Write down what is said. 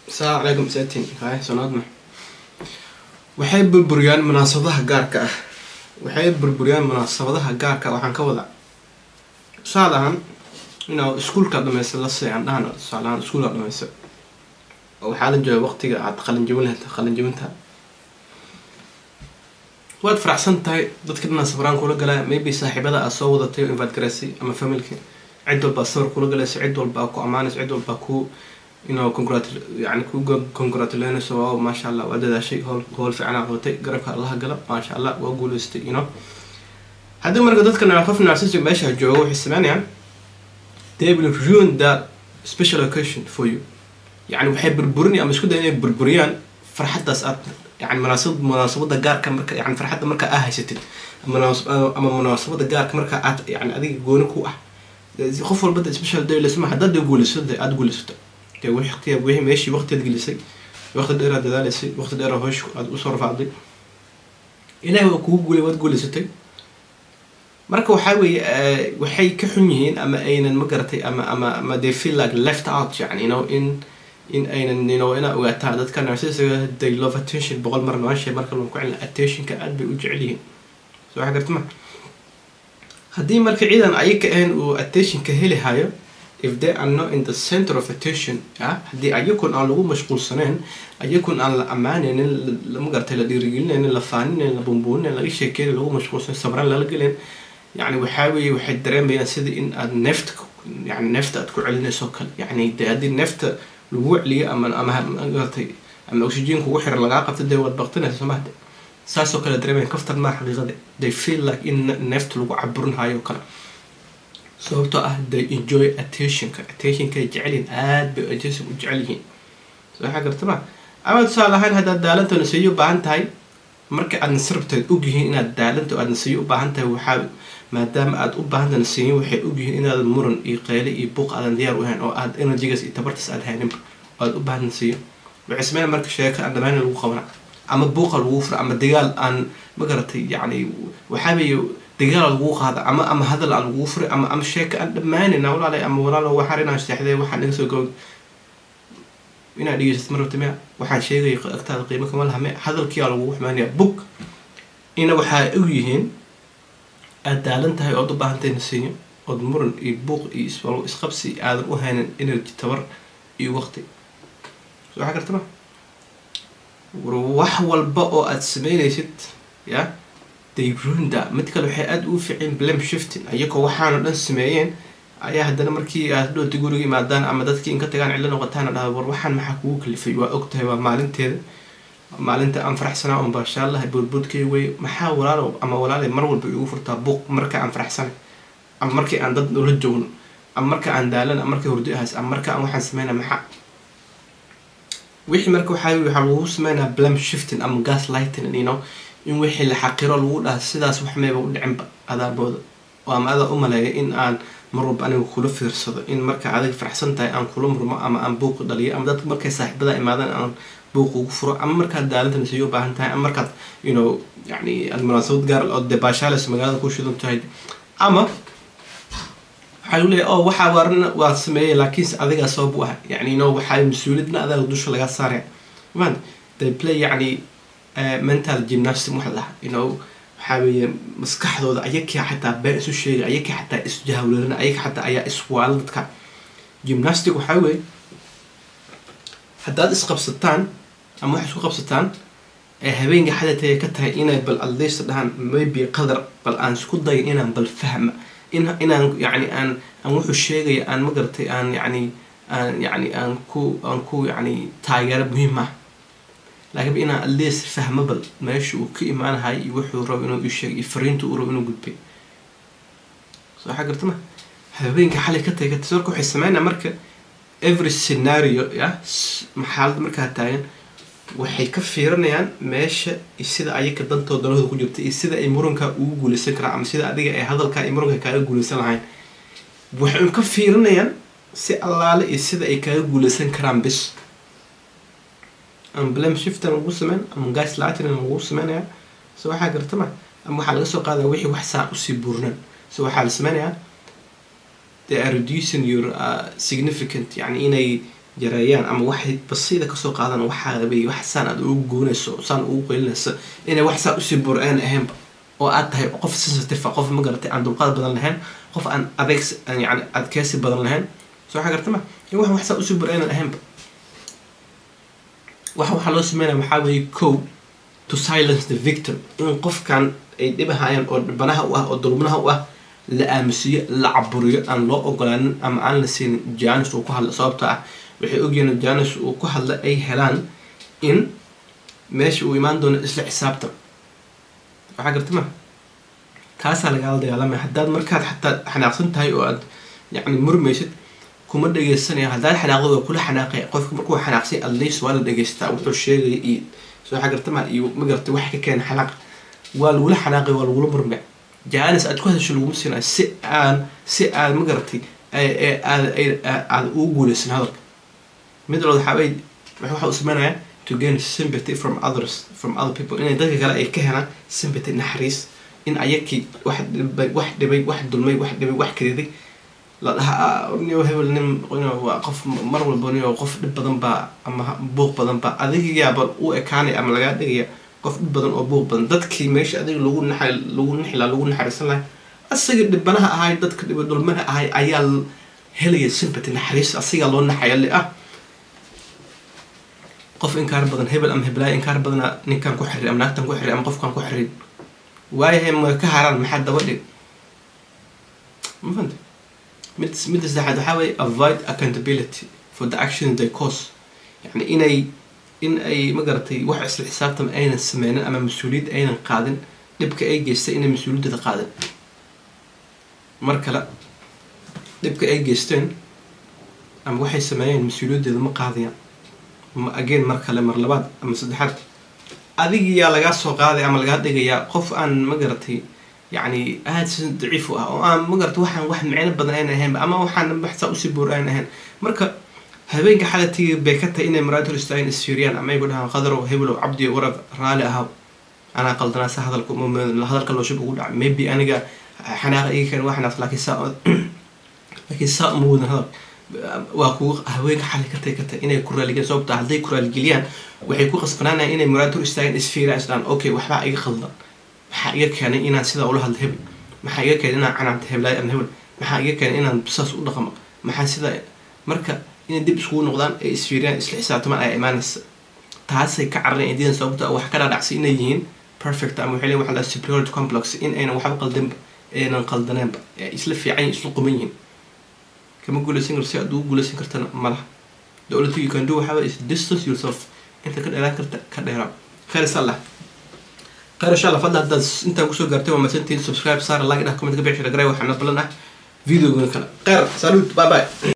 السلام عليكم ساتين هاي سنادنا وحيب بربريان مناسبتها gaarka ah waxay burburiyaan munaasabadaha gaarka waxaan ka wada saadahan inuu iskuulka dhameysay la sii aan saalahan iskuulka dhameysay waxa la jooga waqtiga aad qalin jabinta waad faraxsan tahay dadka munaasabran kula galay maybe saaxiibada aad soo wadatay invite gareysay ama familka cid walba soo kula galaysay cid walba ku amaanis cid walba ku إنه يعني congratulations سواء ما شاء الله وده شيء هو فعلا عوتي قربك الله قلب ما شاء الله وأقول استي you know هذا مرة قدرت كنا عرفنا أساس باش هالجو حسمان يعني they will ruin that special occasion for you يعني بحب بربرني أما شكون ده بربريان فرحت أسأت يعني مناسبة الجار كمرك يعني فرحت مركا ستين مناسبة الجار كمركا يعني أديك جونكوا خفوا البدء special day اللي اسمه حدد يقول السد أتقول السد وحي ماشي وقت تجلسي وقت الديرة دلالسي وقت الديرة هوش أسر فاضي إلى هو كوجولي وتقول ستي مركو وحي كحنيين أما أين المقرتي أما they feel like left out يعني you know in أين you know أنا وقتها كان عساس they love attention بقول مرة ماشي مركو المقعد attention كأد بيوجع ليه سو حقرت ما هدي مركو عيدا أي كأن و attention كهلي هاي if they are not in the center of attention هدي أيكون على لغو مشغول سنين أيكون على أمانة لما قرت له ديرجلنا إن لفانين إن لبنبون إن لغي شيء كده لغو مشغول سنين صبران للجلين يعني وحاول وحد درين بين سيد إن النفط يعني نفط تكون علينا سكر يعني هدي النفط الوع لي أما قرتي أما أكسجين كوحر العلاقة بتدي وضغطنا سمعت ساسو كلا درين كفتر ما حقيقة they feel like إن النفط لغو عبرون هاي وكلا sababtoo ah they enjoy attention-ka jecelin aad bay attention u jecel yihiin soo waxa gartama ama tusaale ahaan haddaad daalanta nasiyo u baahan tahay marka aad nasirabteed og yihiin inaad daalanta aad nasiyo u baahan tahay waxaa maadaama aad u baahan tahay nasiyo waxay og yihiin inaad muran iyo qeyle iyo buuq aadan diyaar u ahayn oo aad energy-gaas iyo tabartas aad haynin aad u baahan nasiyo waxay sameeyaan marka sheeko aan dhammaan lagu qabana ama buuqa lagu furo ama dagaal aan ma garatay yani waxa weeye دجال الوقوق هذا أما هذا الوقوف أما شيء كأن دماني ولا عليه أما ولا لو وحرنا استحذي وحد نقص يقول هنا ديجي تستمر تمام وحد شيء أكتر قيمة كمان هم هذا الكيال الوقوف مانيا بوك هنا وحد أويهن الدالنت هاي أضرب عن تنسيني أضمرن يبوق يسولو إسقبسي هذا وهن إنرجي تبر يوقتي شو حاجة تمام وحول بقى أتسميني ست يا يبرون ده متكلم وحيد وفعين بلم شفتين أيكو وحنا نسمعين أيه هذا مركي هذا تقولي ما دان أما دتك إنك تجان علنا وقتنا ده وروحنا محكوك اللي في وقتها ومعلنت أم فرح سنة أم برشا الله يبرد كي محاولة أما ولا لي مرور بيوفر تابوق مركا أم فرح سنة أم مركي عن ضد نقول الجون أم مركا عن دالنا أم مركي هردي هس أم مركا أم واحد سمعنا محا ويح مركو حاول سمعنا بلم شفتين أم جاس لايتين you know in wixii la xaqiro lagu dhaha sidaas wax meeba u dhicin ba adaabooda waa ma ada u maleeyo in aan marwalba anigu kula fiirsado in marka adag faraxsan tahay aan kula murmo ama aan buuq dhaliyo ama dadka markay saaxiibada imaadaan aan buuq ugu furo ama markaad daalinta nasiyo u baahan tahay ama markaad you know yani munaasabad gaar oo debaashaales magaalada ku shidan tahay ama waxaa lagu leeyahay waxa warna waa sameeyay laakiin adiga sabab u ah yani you know waxay mas'uuliyadna adag dusha laga saaray man they play yani mental gymnastics محلها you know حابي مسكح ذو أيك حتى بأس الشيء أيك حتى إسجاولنا أيك حتى أي إسوال ذكر gymnastics وحاوي حتى إسقب ستان أما واحد سوق ستان هبين حدا تيكتها إنا بالأليس ده ما بيقدر بالآن سكوت ضاي إنا بالفهم إنا يعني أن وحش الشيء أن مقدرتي أن يعني أن كو يعني تاجر مهمة لكن بينا الليس فهمبل ماشي وكي معنا هاي يوحوا رب إنه يشيء يفرينتو ورب إنه قلبي صح حاجة تمام هبين كحالة كده كتسركوا حسمعنا مركا every scenario يا محل مركا هتاين وحيكفيرنا يعني ماشي السيدة أيك الدنتو ضلوه كجبت السيدة إمورن كأوجول سكرة عم السيدة أديك هذا كإمورن كأوجول سلعين وحيكفيرنا يعني سي الله على السيدة كأوجول سكرة بس أم بلم شفتن وقوسمان أم جالس لعتنا وقوسمان يعني سواء حاجة تمام أم حال السوق هذا وحي وحساء أسيبورنا سواء حال سمان يعني they are reducing your significant يعني إني yareeyaan ama waxay basiida kasoo qaadan waxaa bay wax saan aad ugu goonayso saan ugu qeylinayso inay wax saa usii bureen ahaynba oo aad tahay qof sensitive qof ma garatay aan dulqaad badan lahayn qof aan adeeg yani adkeysi badan lahayn soo waxa gartay ma in wax saa usii bureen ahaynba waxa loo sameeyaa waxaa weeye to silence the victim in qofkan ay dhibahayaan oo dhibanaha u ah oo dulminaha u ah la aamusiyo la caburiyo aan loo ogolaanin ama aan la siinin jaanis uu ku hadlo sababtoo ah waxay ogyihiin jaanis uu ku hadla ay helaan in meesha uu imaan doono isla xisaabtan waxaa garta ma taasaa lagala dagaalamaya haddaad markaad xataa xanaaqsan tahay oo aad yacni murmaysid kuma dhegeysanaya haddaad xanaaqdo waa kula xanaaqaya qofka markuu xanaaqsay at least waa la dhegeystaa wuxuu sheegaya iyo soo waxaa garta ma iyo ma gartay wax ka keena xanaaq waa lagula xanaaqay waa lagula murmay jaanis aad ku hadasho laguma siinayo si aad ma garatay aad ugu guuleysan hadalka mid walba waxa uu sameynaya to gain sympathy from other people inay dadka kale ay ka helaan sympathy naxariis in ayakii wax dhibay wax dulmay wax dhibay wax kariday la dhahaa niyo hebel nin waa qof mar walba niyo qof dhib badan baa ama buuq badan baa adigaaba u ekaanay ama lagaa dhigaya qof dhib badan oo buuq badan dadkii meesha adiga lagu naxariisan lahay asaga dhibanaha ahay dadka dhiba dulmana ahay ayaa helaya sympathy naxariis asigaa loo naxaya li ah qof inkaar badan hebel ama heblaay inkaar badana ninkan ku xiriir ama naagtan ku xiriir ama qofkan ku xiriir waayahay ma ka haraan maxaa daba dhig ma fahanta mid saddexaad waxaa weeye avoid accountability for the actions they cause yani in ay ma garatay wax isla xisaabtan aynan sameynin ama mas-uuliyad aynan qaadin dhibka ay geystay inay mas-uuliyadda qaadin mar kale dhibka ay geysteen ama waxay sameeyeen mas-uuliyaddeeda ma qaadayaan again mar kale mar labaad ama saddexaad adigiyaa lagaa soo qaaday ama lagaa dhigayaa qof aan ma garatay يعني هاد ضعيف ما قرت واحد معين بدنا أنا هم أما واحد بحث أسيبور أنا هن مركا هبين كحالتي بكتة إن مراد الإستعين السوريان أما يقولها قدروا هبلوا عبدي ورب رالها أنا قلت ناس هذا هذا الكلام شو بقول maybe أنا جا حنا إيه كان واحد ناس لكن ساق مود هذا وأكو هبين كحالتي كتة إن كورا اللي جالس أبدا هذي كورا الجليان وحيكون قصفنا إن مراد الإستعين السوريان أصلاً أوكي وحنا إيه خلنا maxaa iga keenay inaan sidaa ula hadlo hebel maxaa iga keenay inaan canaanta heblaay ama hebel maxaa iga keenay inaan saas u dhaqmo maxaa sidaa marka inay dib iskugu noqdaan ay isfiiriyaan isla xisaabtamaan ay imaanaysa taasay ka carareen idiin sababta wax ka dhaadhacsi inay yihiin perfect ama waxay leeyihiin waxa la superiority complex in aynan waxba qaldanba aynan qaldaneenba isla fiican isla quman yihiin kama guulaysan karto si aad ugu guulaysan kartana malaha the only thing you can do waxa is distance yourself inta ka dheeraan karta ka dheeraan khayr sallah خير إن شاء الله فضل هذا أنت وشو قرتوا وما سنتين سبسكرايب صار لايك ده كومنت كبير شرقري وحنا بلنا فيديو قلنا خير سالوت باي باي